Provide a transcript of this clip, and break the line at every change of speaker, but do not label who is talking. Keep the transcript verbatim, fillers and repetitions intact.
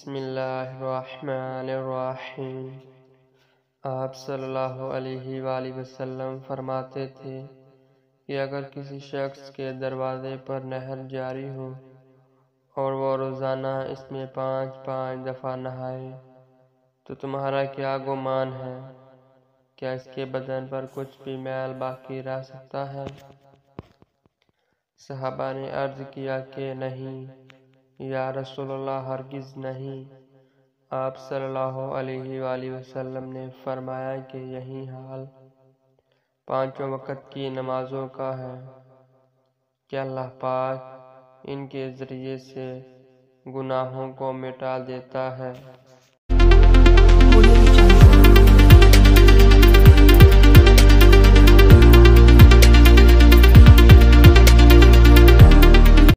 بسم اللہ الرحمن الرحیم۔ آپ صلی اللہ علیہ وآلہ وسلم فرماتے تھے کہ اگر کسی شخص کے دروازے پر نہر جاری ہو اور وہ روزانہ اس میں پانچ پانچ دفعہ نہائے تو تمہارا کیا گمان ہے؟ کیا اس کے بدن پر کچھ بھی میل باقی رہ سکتا ہے؟ صحابہ نے عرض کیا کہ نہیں یا رسول اللہ، ہرگز نہیں۔ آپ صلی اللہ علیہ وآلہ وسلم نے فرمایا کہ یہی حال پانچوں وقت کی نمازوں کا ہے کہ اللہ پاک ان کے ذریعے سے گناہوں کو مٹا دیتا ہے۔